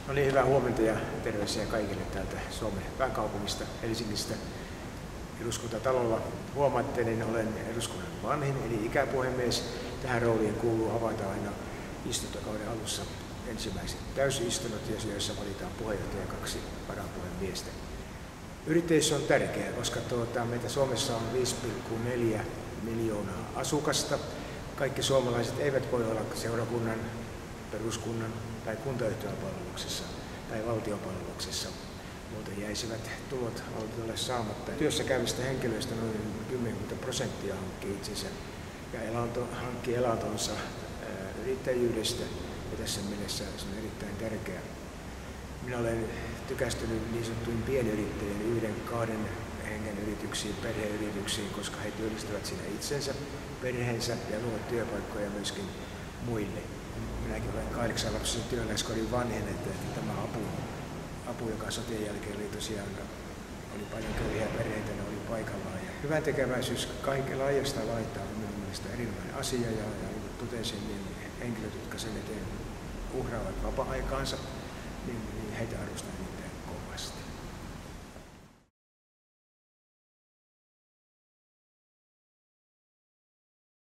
No niin, hyvää huomenta ja terveisiä kaikille täältä Suomen pääkaupungista, Helsingistä, eduskuntatalolla. Huomaatte, niin olen eduskunnan vanhin, eli ikäpuhemies. Tähän rooliin kuuluu avata aina istuntokauden alussa ensimmäiset täysistunnot, joissa valitaan puheenjohtaja ja 2 varapuhemiestä. Yrittäjyys on tärkeää, koska meitä Suomessa on 5,4 miljoonaa asukasta. Kaikki suomalaiset eivät voi olla seurakunnan, peruskunnan tai kuntayhtymän palveluksessa tai valtion palveluksessa. Muuten jäisivät tulot valtiolle saamatta. Työssä käyvistä henkilöistä noin 10% hankkii itsensä ja hankkii elantonsa yrittäjyydestä, ja tässä mielessä se on erittäin tärkeää. Minä olen tykästynyt niin sanottuihin pienyrittäjien 1-2 hengen yrityksiin, perheyrityksiin, koska he työllistävät siinä itsensä, perheensä ja luovat työpaikkoja myöskin muille. Minäkin olen 8-lapsisen työläiskodin vanhin, että tämä apu, joka sotien jälkeen oli tosiaan, oli paljon köyhiä perheitä, ne oli paikallaan. Ja hyvän tekeväisyys kaikilla laajasta laitaa on minun mielestä erinomainen asia, ja niin kuin totesin, niin henkilöt, jotka sen eteen uhraavat vapaa-aikaansa, niin heitä arvostan erittäin.